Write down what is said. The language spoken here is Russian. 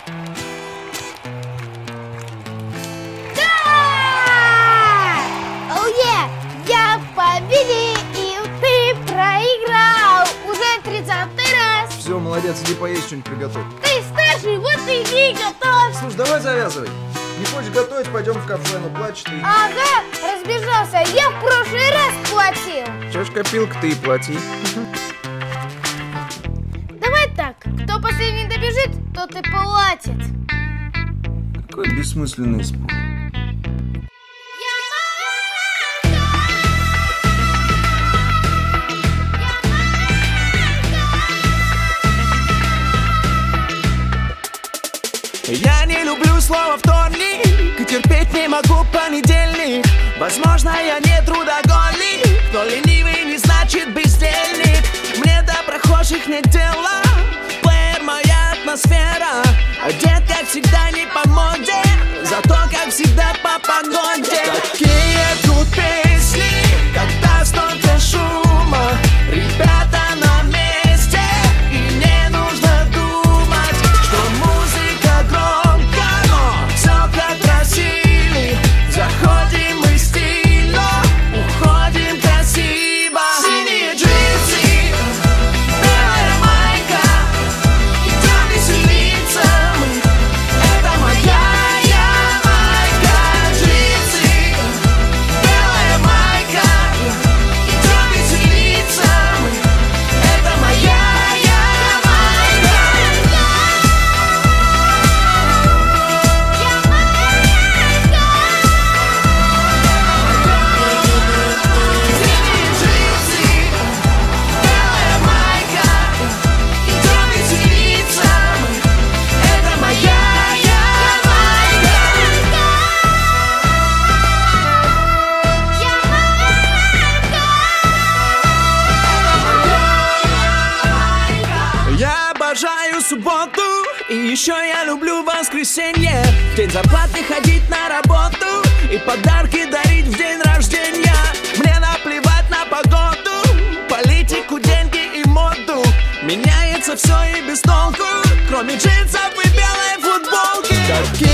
Я победил, ты проиграл уже 30-й раз. Все, молодец, иди поесть, что-нибудь приготовь. Ты старший, вот иди готовь. Слушай, давай завязывай. Не хочешь готовить, пойдем в кафе, ну плачь ты. Ага, разбежался, я в прошлый раз платил. Что ж, копилка, ты и плати. Давай так, кто последний добежит, тот и платит. Какой бессмысленный спор. Я не люблю слово вторник, и терпеть не могу понедельник. Возможно, я не трудоголик, но ленивый не значит бездельник. Мне до прохожих нет дела, плеер моя атмосфера. Одет, как всегда, не по моде, зато, как всегда, по погоде. Какие тут песни, когда столько шума, ребята на месте, и не нужно думать, что музыка громко, но все как просили. Заходим мы стильно, уходим красиво. Синие джинсы, белая майка, идем веселиться мы. Это моя майка. Джинсы, белая майка, идем веселиться мы. Это моя майка. Я обожаю субботу, и еще я люблю воскресенье. В день зарплаты ходить на работу и подарки дарить в день рождения. Мне наплевать на погоду, политику, деньги и моду. Меняется все и без толку, кроме джинсов и белой футболки.